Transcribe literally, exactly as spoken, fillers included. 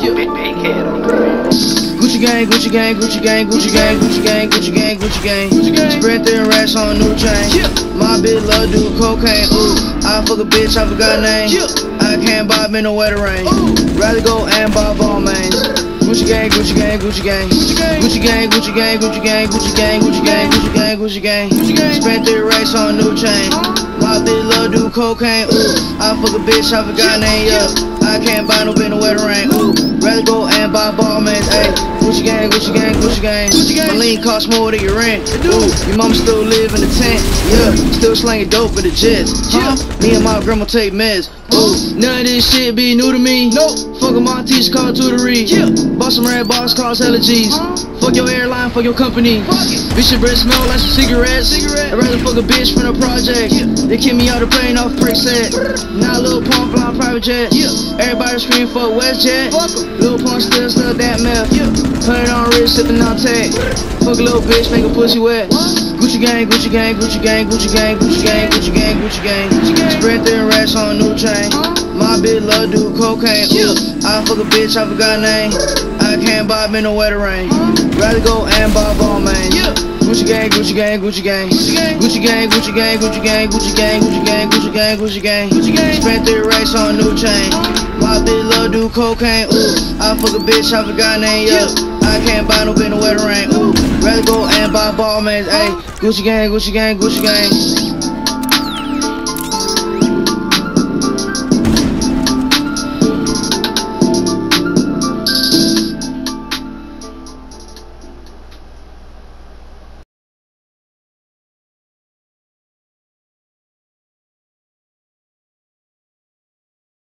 Big big head on the Gucci gang, Gucci gang, Gucci gang, Gucci gang, Gucci gang, Gucci gang, Gucci gang, Gucci gang. Spread thin racks on a new chain. My bitch love do cocaine. Ooh, I fuck a bitch, I forgot her name. I can't buy me no wetter rain. Rather go and buy ball mains. Gucci gang, Gucci gang, Gucci gang, Gucci gang, Gucci gang, Gucci gang, Gucci gang, Gucci gang, Gucci gang, Gucci gang, Gucci gang. Spent three racks on a new chain. My bitch love do cocaine. Ooh, I fuck a bitch, I forgot her name. Yeah, I can't buy no bitch no wetter rain. Ooh, rather go and buy ball mains. Ayy, Gucci gang, Gucci gang, Gucci gang. My lean cost more than your rent. Ooh, your mama still live in the tent. Yeah, still slanging dope for the jets. Huh? Me and my grandma take meds. Ooh, none of this shit be new to me. Nope. Fuck a my teacher called tutory. Yeah. Bought some red bars, cause hella G's. Fuck your airline, fuck your company. Fuck it. Bitch, your breath smell like some cigarettes. Cigarette. I'd rather fuck a bitch from the project. Yeah. They kick me out the plane off prick set. Now Lil Pump flying private jet. Yeah. Everybody scream for WestJet. Lil Pump still stuck that meth. Yeah. Put it on wrist, sippin' on tech. Fuck a little bitch, make a pussy wet. Gucci gang, Gucci gang, Gucci gang, Gucci gang, Gucci gang, Gucci gang, Gucci gang, Gucci gang. Spread thin racks on a new chain. My bitch love do cocaine. Ooh, I fuck a bitch, I forgot her name. I can't buy me no wetter rain. Rather go and buy ball main. Gucci gang, Gucci gang, Gucci gang, Gucci gang, Gucci gang, Gucci gang, Gucci gang, Gucci gang, Gucci gang, Gucci gang, Gucci gang, Gucci gang. Spent three racks on a new chain. My bitch love do cocaine. Ooh, I fuck a bitch, I forgot her name. Yeah, I can't buy no bitch no wetter rain. Ooh, rather go and buy ball mains. Ayy, Gucci gang, Gucci gang, Gucci gang.